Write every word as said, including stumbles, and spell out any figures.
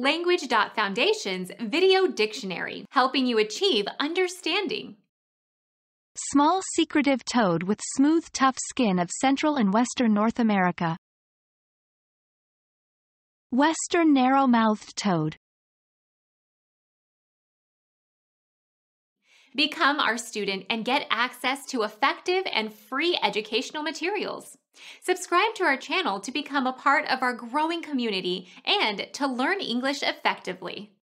Language.Foundation's Video Dictionary, helping you achieve understanding. Small secretive toad with smooth tough skin of Central and Western North America. Western narrow-mouthed toad. Become our student and get access to effective and free educational materials. Subscribe to our channel to become a part of our growing community and to learn English effectively.